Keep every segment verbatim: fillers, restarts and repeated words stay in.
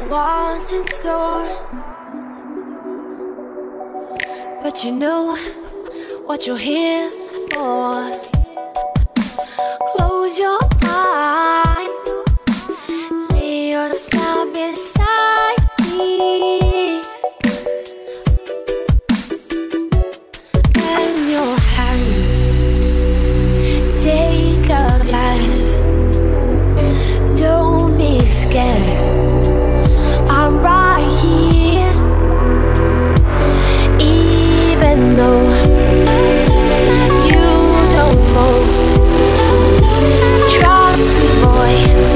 what's in store, but you know what you're here for. Close your eyes, lay yourself beside me, and your hand, take a glass. Don't be scared, I'm right here, even though you don't know. Trust me, boy,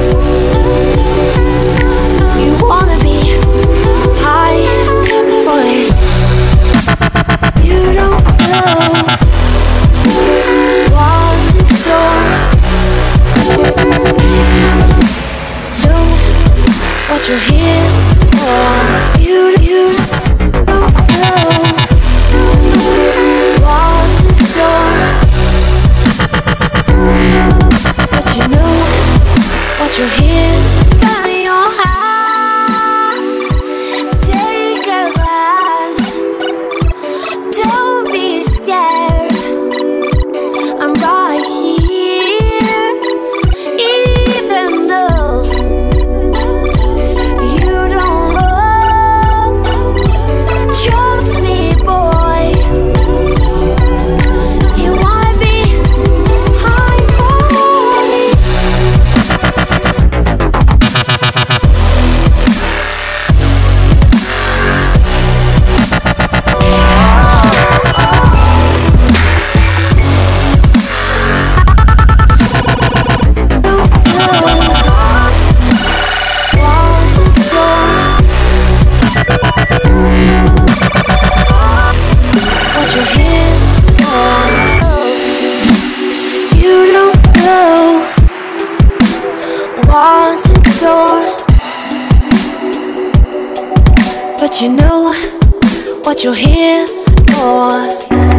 you wanna be high for this. You don't know what's in store, know what you're here for. You, you don't know what's in store, but you know what you're here. By your hand, take a glass. Don't be scared, I'm right here, even though you don't know. Trust me, boy, you wanna be high for me. What's in store, what you're here for. You don't know what's in store, but you know what you're here for.